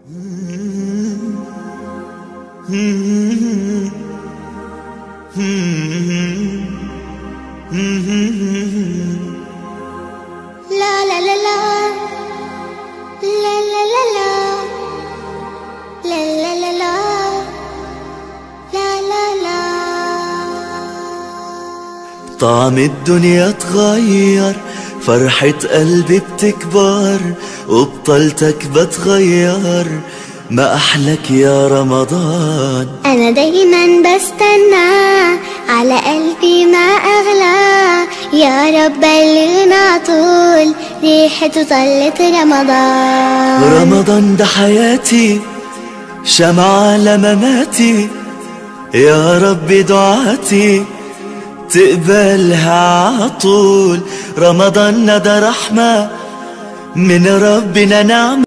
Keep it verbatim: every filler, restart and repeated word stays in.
لا لا لا لا لا لا لا لا لا لا لا لا لا لا. طعم الدنيا اتغير، فرحة قلبي بتكبر، وبطلتك بتغير، ما أحلك يا رمضان. أنا دايما بستنى، على قلبي ما أغلى، يا رب بلغنا طول ريحته طلت رمضان. رمضان ده حياتي، شمعة لمماتي، يا رب دعاتي تقبلها عطول. رمضان ده رحمة من ربنا، نعمة.